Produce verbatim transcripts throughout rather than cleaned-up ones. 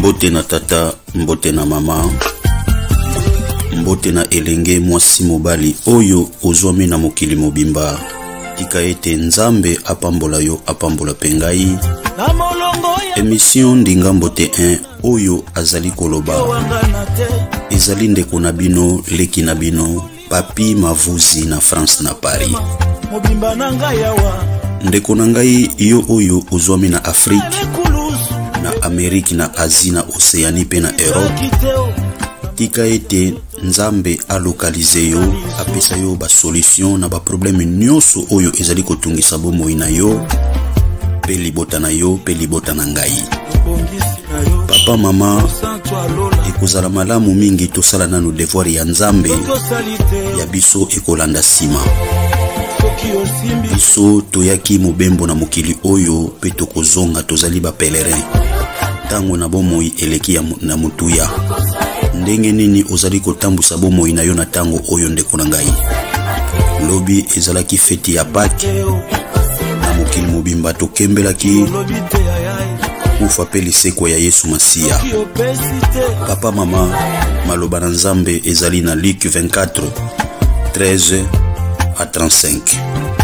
Mbote na tata, mbote na mama, mbote na elenge mwasi mobali oyo ozwami na mokili mobimba. Tika ete Nzambe apambola yo apambola pengai. Emission Ndinga Mbote un oyo azali koloba. Ezali ndeko na bino, leki na bino, Papi Mavuzi na France na Paris. Ndeko na ngai yo oyo ozwami na Afrique, na Ameriki, na Asie, na Oceanie pe na Europe. Tika ete Nzambe alokalize yo, apesa yo ba solution na ba problème nyonso oyo ezali kotungisa bomoi na yo, pe libota na yo, pe libota na ngai. Papa mama, ekozala malamu mingi tosala nanu devoir ya Nzambe ya biso ekolanda sima. Biso toyaki mobembo na mokili oyo pe tokozonga tozali ba pèlerin. Tango na bomoi eleki ya na mutuya. Ndenge nini ozali kotambusa bomoi na yo na tango oyo ndeko na ngai. Lobi ezalaki feti ya Pâques na mokili mobimba tokembelaki kufa pe liseko ya Yesu Masia. Papa mama, maloba na Nzambe ezali na Luc vingt-quatre treize à trente-cinq.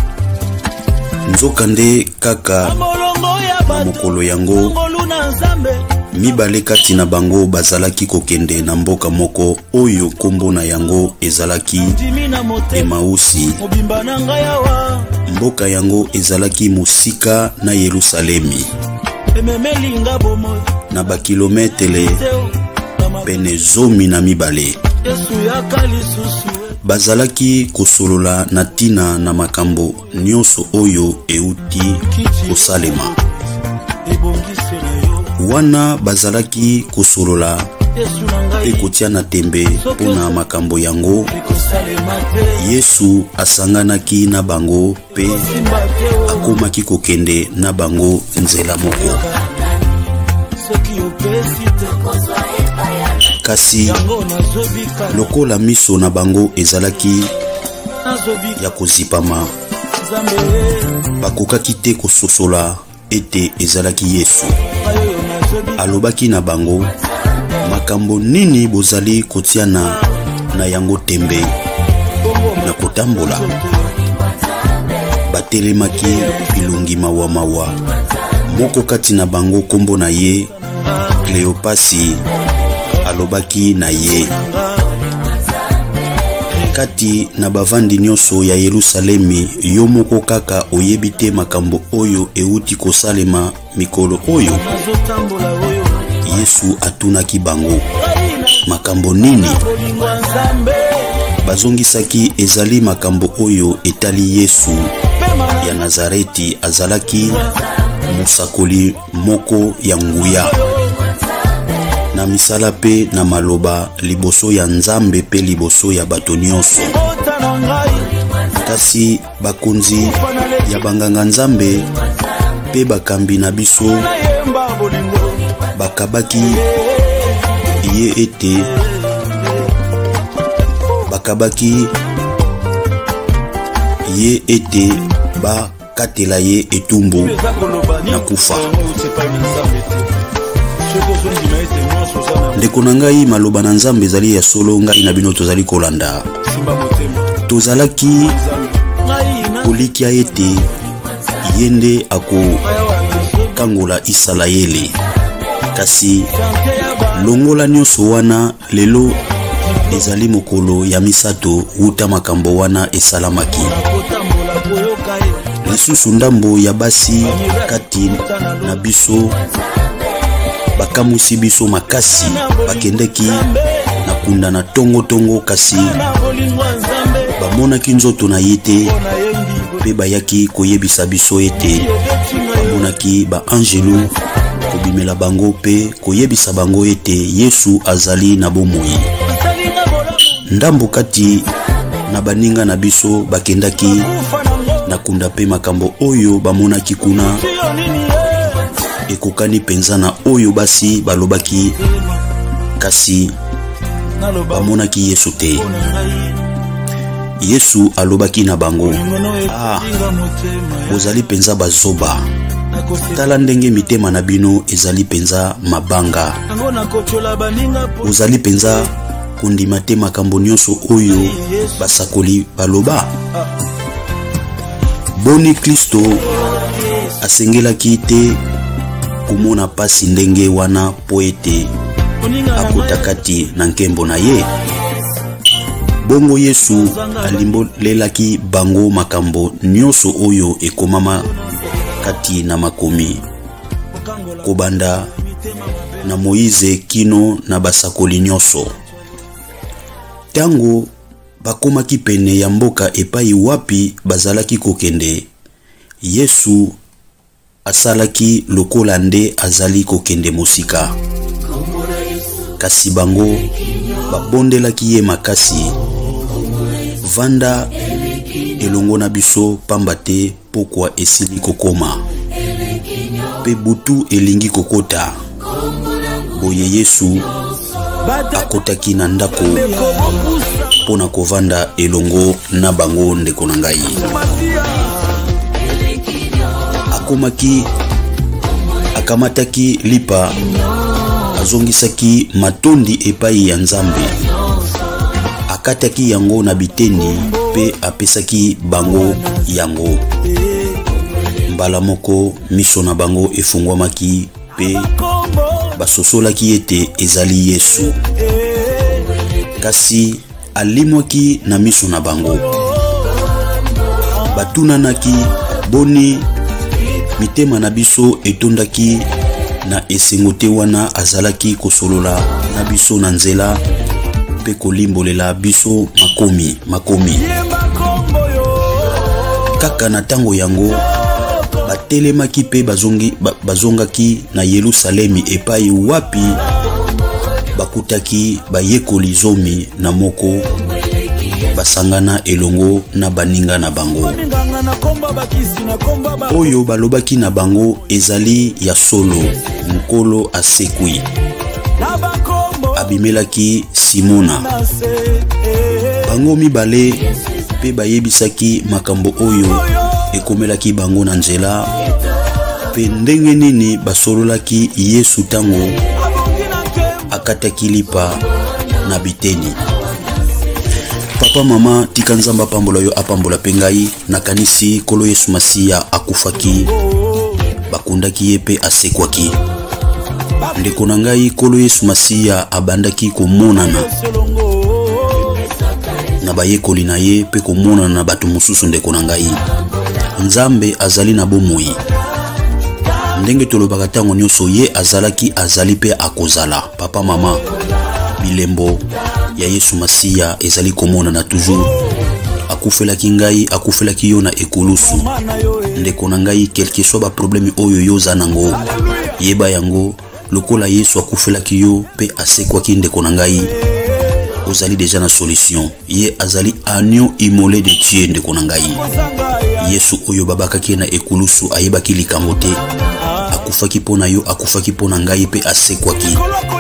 Nzokande kaka na mokolo yango mibale kati na bango bazalaki kokende na mboka moko oyo kombo na yango ezalaki Emausi. Mboka yango ezalaki musika na Yerusalemi, na bakilometele pene zomi na mibale. Bazalaki kosolola na tina na makambo nyonso oyo euti kosalema. Wana bazalaki kosolola pe kotia na tembe pona makambo yango, Yesu asanganaki na bango pe akomaki kokende na bango nzela moko. Kasi lokola miso na bango ezalaki ya kozipama, bakokaki te kososola ete ezalaki Yesu. Alobaki na bango, makambo nini bozali kotiana na yango tembe na kotambola? Batelemaki bilungi mawa mawa. Moko kati na bango kombo na ye Cleopasi alobaki na ye, kati na bavandi nyonso ya Yerusalemi, yo moko kaka oyebi te makambo oyo euti kosalema mikolo oyo? Yesu atunaki bango, makambo nini? Bazongisaki, ezali makambo oyo etali Yesu ya Nazareti, azalaki musakoli moko ya nguya na misala pe na maloba liboso ya Nzambe pe liboso ya bato nyonso. Kasi bakonzi ya banganga Nzambe pe bakambi na biso bakabaki ye ete bakabaki ye ete bakatela ye etumbu na kufa. Ndeko na ngai, maloba na Nzambe ezali ya solo, ngai na bino tozali kolanda. Tozalaki kolikia ete yende ako kangola Isalaele. Kasi longola nyonso wana lelo ezali mokolo ya misato uta makambo wana esalamaki. Lisusu ndambo ya basi kati na biso bakamusi biso makasi, bakendeki na kunda na tongo tongo, kasi bamonaki nzoto na yete pe bayaki koyebisa biso ete bamonaki ba angelu kobimela bango pe koyebisa bango ete Yesu azali na bomoi. Ndambo kati na baninga na biso bakendaki na kunda pe makambo oyo bamonaki kuna ekokani penza na oyo basi balobaki, kasi bamonaki Yesu te. Yesu alobaki na bango, ah, bozali penza bazoba, tala ndenge mitema na bino ezali penza mabanga. Ozali penza kondima te makambo nyonso oyo basakoli baloba. Boni Kristo asengelaki te komona pasi ndenge wana po ete akotakati na nkembo na ye. Bongo Yesu alimbolelaki bango makambo nyonso oyo ekomama kati na makomi, kobanda na Moïse kino na basakoli nyonso. Tango bakomaki pene ya mboka epai wapi bazalaki kokende, Yesu asalaki lokola nde azali kokende mosika. Kasi bango babondelaki ye makasi. Vanda elongo na biso pamba te pokwa esili kokoma, pe butu elingi kokota. Boye Yesu akotaki na ndako pona kovanda elongo na bango ndeko na ngai. Akomaki akamataki lipa, azongisaki matondi epai ya Nzambe, akataki yango na biteni pe apesaki bango yango. Mbala moko miso na bango efungwamaki pe basosolaki ete ezali Yesu. Kasi alimwaki na miso na bango. Batunanaki, boni mitema na biso etondaki na esengote wana azalaki kosolola na biso na nzela pe kolimbolela biso makomi makomi. Kaka na tango yango batelemaki pe bazongi bazongaki na Yerusalemi epai wapi bakutaki bayekoli zomi na moko basangana elongo na baninga na bango. Oyo balobaki na bango ezali ya solo. Nkolo asekwi, abimelaki Simona. Bango mibale pe bayebisaki makambo oyo ekomelaki bango na nzela, pe ndenge nini basololaki Yesu tango akataki lipa na biteni. Papa mama tika Nzamba pambola yo apambola pengai, nakanisi kolo Yesu Masiya akufaki, bakundaki ye pe asekwaki. Ndeko na ngai kolo Yesu Masiya abandaki komonana na bayekoli na ye pe komonana na bato mosusu. Ndeko na ngai Nzambe azali na bomoi. Ndenge tolobaka tango nyonso ye azalaki azali pe akozala. Papa mama, bilembo ya Yesu Masiya ezali komona na toujours. Akufelaki ngai, akufelaki yo na ekulusu. Ndeko na ngai quelque soit ba problème oyo yo zanango, yeba yango lokola Yesu akufelaki yo pe asekwaki ndeko na ngai, ozali deja na solution. Ye azali agneau immolé de Dieu ndeko na ngai. Yesu oyo babakaki na ekulusu ayebaki likambo te. Akufaki pona yo, akufaki pona ngai pe asekwaki.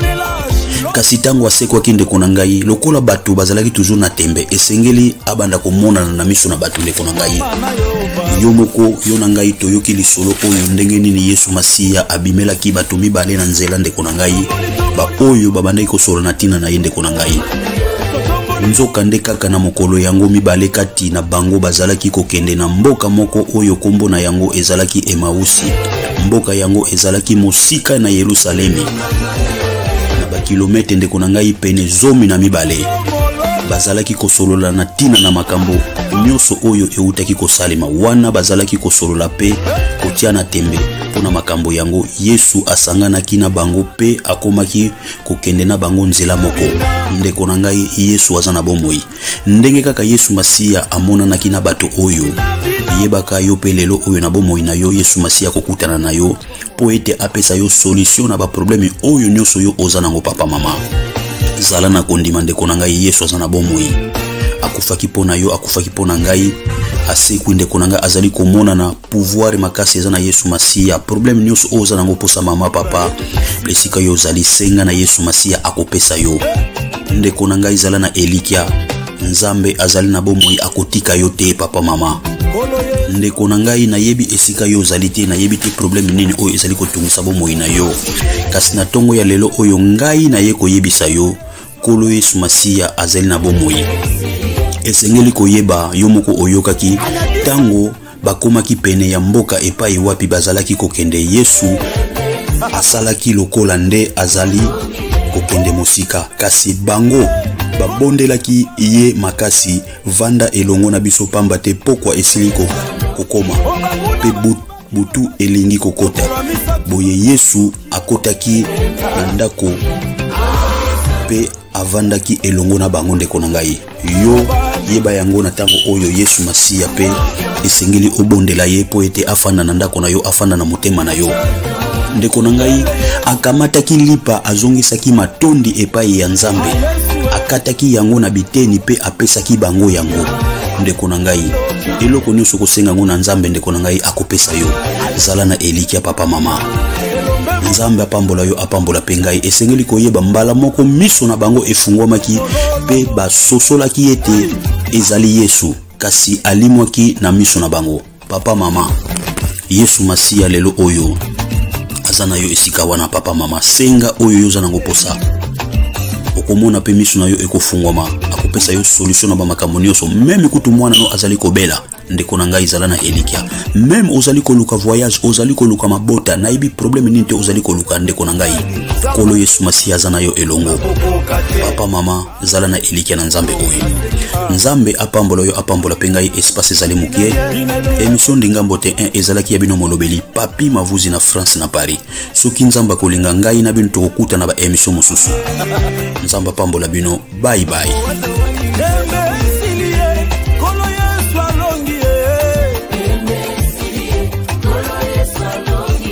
Kasi tango asekwaki ndeko na ngai, lokola bato bazalaki toujours na tembe, esengeli abanda komona na miso na bato ndeko na ngai. Yo moko yo na ngai toyoki lisolo oyo ndenge nini Yesu Masiya abimelaki bato mibale na nzela ndeko na ngai, ba oyo babandaki kosola na tina na ye ndeko na ngai. Nzoka nde kaka na mokolo yango mibale kati na bango bazalaki kokende na mboka moko oyo kombo na yango ezalaki Emausi. Mboka yango ezalaki mosika na Yerusalemi, na bakilometre ndeko na ngai pene zomi na mibale. Bazalaki kosolola na tina na makambo nyonso oyo eutaki kosalema, wana bazalaki kosolola pe kotia na tembe pona makambo yango. Yesu asanganaki na bango pe akomaki kokende na bango nzela moko. Ndeko na ngai Yesu aza na bomoi. Ndenge kaka Yesu Masiya amonanaki na bato oyo, yebaka yo pe lelo oyo na bomoi na yo Yesu Masiya kokutana na yo po ete apesa yo solution na ba problème oyo nyonso yo oza nango. Papa mama, zala na kondima ndeko na ngai Yesu aza na bomoi. Akufaki pona yo, akufaki pona ngai, asekwi ndeko na ngai azali komona na pouvoir makasi eza na Yesu Masiya. Problème nyonso oza nango posa mama papa, lesika yo zali senga na Yesu Masiya akopesa yo. Ndeko na ngai zala na elikia, Nzambe azali na bomoi akotika yo te papa mama. ndeko na ngai nayebi esika yo ozali te, nayebi te problème nini oyo ezali kotungisa bomoi na yo, kasi na tongo ya lelo oyo ngai naye koyebisa yo Nkolo Yesu Masiya azali na bomoi. Esengeli koyeba yo moko oyokaki tango bakomaki pene ya mboka epai wapi bazalaki kokende, Yesu asalaki lokola nde azali kokende mosika, kasi bango babondelaki ye makasi vanda elongo na biso pamba te pokwa esiliko kokoma pe butu elingi kokota. Boye Yesu akotaki na ndako pe avandaki elongo na bango ndeko na ngai. Yo yeba yango na tango oyo Yesu Masiya pe esengeli obondela ye po ete afanda na ndako na yo, afanda na motema na yo. Ndeko na ngai akamataki lipa azongisaki matondi epai ya Nzambe, akataki yango na biteni pe apesaki bango yango. Ndeko na ngai eloko nyonso kosenga ngo na Nzambe ndeko na ngai akopesa yo. Zala na elikia papa mama. Nzambe apambola yo apambola pe ngai. Esengeli koyeba mbala moko miso na bango efungwamaki pe basosolaki ete ezali Yesu, kasi alimwaki na miso na bango. Papa mama, Yesu Masiya lelo oyo azana yo esika wana. Papa mama, senga oyo yo zanango posa okomona pe miso na yo ekofungwama, akopesa yo solution na ba makambo nyonso. Meme kutu mwana no azali kobela ndeko na ngai zala na elikia. Meme ozali koluka voyage, ozali koluka mabota, na ibi problème nini te ozali koluka ndeko na ngai. Nkolo Yesu Masiya azana yo elongo. Papa mama zala na elikia na Nzambe oyo. Nzambe apambola yo apambola pe ngai espace ezali mukie. Émission Ndingambo te un ezalaki ya bino molobeli Papi Mavuzi na France na Paris. Soki Nzamba kolinga ngai na bino tokokuta na ba émission mosusu. Nzamba pambola bino, bye bye.